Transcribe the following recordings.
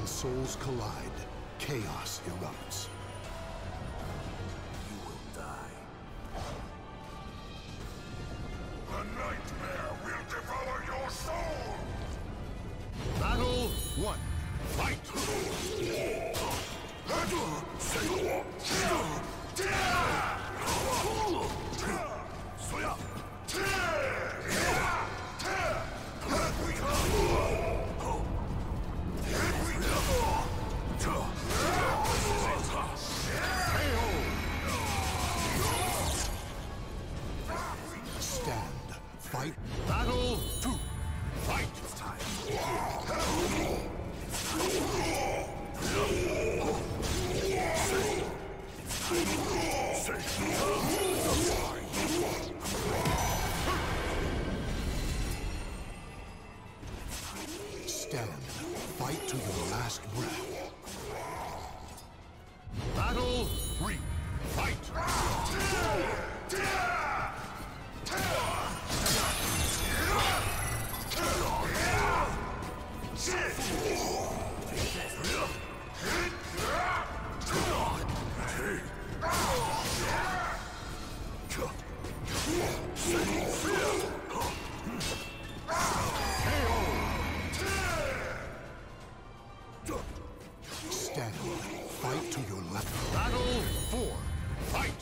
When souls collide, chaos erupts. You will die. The nightmare will devour your soul! Battle 1. Fight! Stand. Fight. Battle 2. Fight! It's time. Stand. Fight to your last breath. Battle 3. Fight! Stand. Fight to your left. Battle 4. Fight!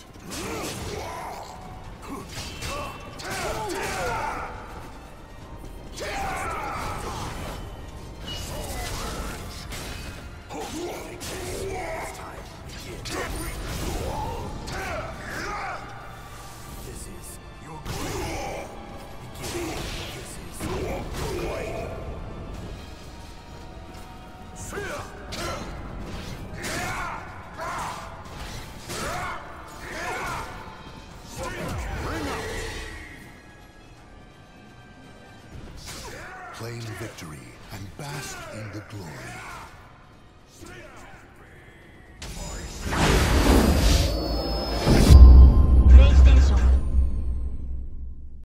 This is your grave. Begin. This is your grave. Claim victory and bask in the glory.